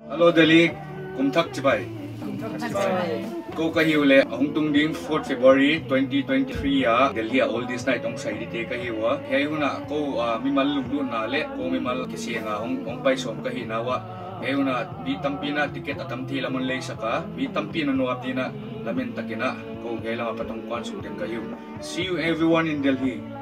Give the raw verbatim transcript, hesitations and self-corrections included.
Hello Delhi, kumthak chibai. Ko kahiule ahung tung ding fourth February twenty twenty-three ya Delhi Oldies Night ong sai te kahiwa. Hei huna ko mimal lunglu na le ko mimal kisi nga ong ong pai som kahinawa. Hei huna bi tampina tiket atam thi lamon lei saka bi tampina no apina lamen takina ko hei lama patong kwan sum den kahiu. See you everyone in Delhi.